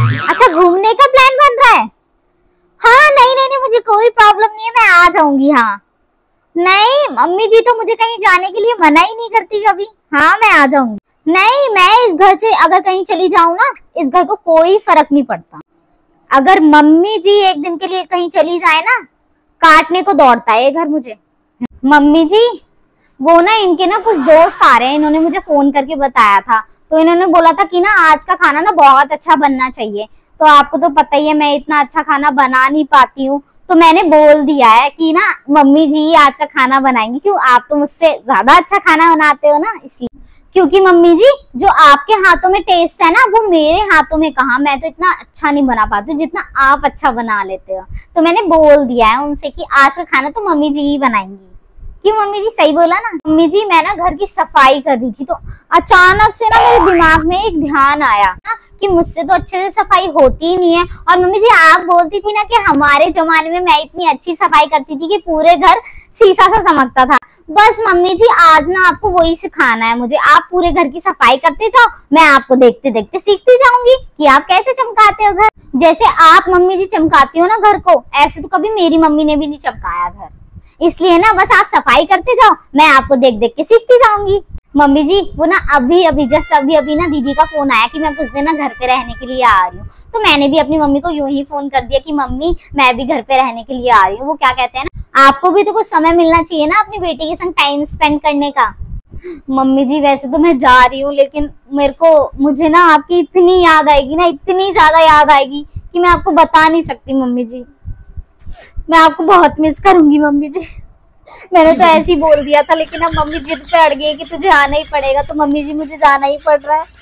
अच्छा, घूमने का प्लान बन रहा है? हाँ, नहीं नहीं नहीं, मुझे कोई प्रॉब्लम नहीं है, मैं आ जाऊंगी। हाँ, नहीं मम्मी जी तो मुझे कहीं जाने के लिए मना ही नहीं करती कभी। हाँ, मैं आ जाऊंगी। नहीं, मैं इस घर से अगर कहीं चली जाऊं ना, इस घर को कोई फर्क नहीं पड़ता। अगर मम्मी जी एक दिन के लिए कहीं चली जाए ना, काटने को दौड़ता है ये घर मुझे। मम्मी जी, वो ना इनके ना कुछ दोस्त आ रहे हैं, इन्होंने मुझे फोन करके बताया था। तो इन्होंने बोला था कि ना आज का खाना ना बहुत अच्छा बनना चाहिए। तो आपको तो पता ही है मैं इतना अच्छा खाना बना नहीं पाती हूँ, तो मैंने बोल दिया है कि ना मम्मी जी आज का खाना बनाएंगी। क्यों, आप तो मुझसे ज्यादा अच्छा खाना बनाते हो ना, इसलिए। क्योंकि मम्मी जी, जो आपके हाथों में टेस्ट है ना, वो मेरे हाथों में कहाँ। मैं तो इतना अच्छा नहीं बना पाती हूँ जितना आप अच्छा बना लेते हो। तो मैंने बोल दिया है उनसे कि आज का खाना तो मम्मी जी ही बनाएंगी। क्यों मम्मी जी, सही बोला ना? मम्मी जी, मैं ना घर की सफाई कर रही थी, तो अचानक से ना मेरे दिमाग में एक ध्यान आया ना कि मुझसे तो अच्छे से सफाई होती ही नहीं है। और मम्मी जी, आप बोलती थी ना कि हमारे जमाने में मैं इतनी अच्छी सफाई करती थी कि पूरे घर शीशा सा चमकता था। बस मम्मी जी, आज ना आपको वही सिखाना है मुझे। आप पूरे घर की सफाई करते जाओ, मैं आपको देखते देखते सीखती जाऊंगी कि आप कैसे चमकाते हो घर। जैसे आप मम्मी जी चमकाती हो ना घर को, ऐसे तो कभी मेरी मम्मी ने भी नहीं चमकाया घर। इसलिए ना बस आप सफाई करते जाओ, मैं आपको देख देख के सीखती जाऊंगी। मम्मी जी, वो ना अभी जस्ट अभी ना दीदी का फोन आया कि मैं कुछ दिन ना घर पे रहने के लिए आ रही हूँ। तो मैंने भी अपनी मम्मी को यूं ही फोन कर दिया कि मम्मी मैं भी घर पे रहने के लिए आ रही हूँ। वो क्या कहते हैं ना, आपको भी तो कुछ समय मिलना चाहिए ना अपनी बेटी के संग टाइम स्पेंड करने का। मम्मी जी, वैसे तो मैं जा रही हूँ, लेकिन मुझे ना आपकी इतनी याद आएगी ना, इतनी ज्यादा याद आएगी कि मैं आपको बता नहीं सकती। मम्मी जी, मैं आपको बहुत मिस करूंगी मम्मी जी। मैंने तो ऐसे ही बोल दिया था, लेकिन अब मम्मी जिद पे अड़ गई कि तुझे आना ही पड़ेगा, तो मम्मी जी मुझे जाना ही पड़ रहा है।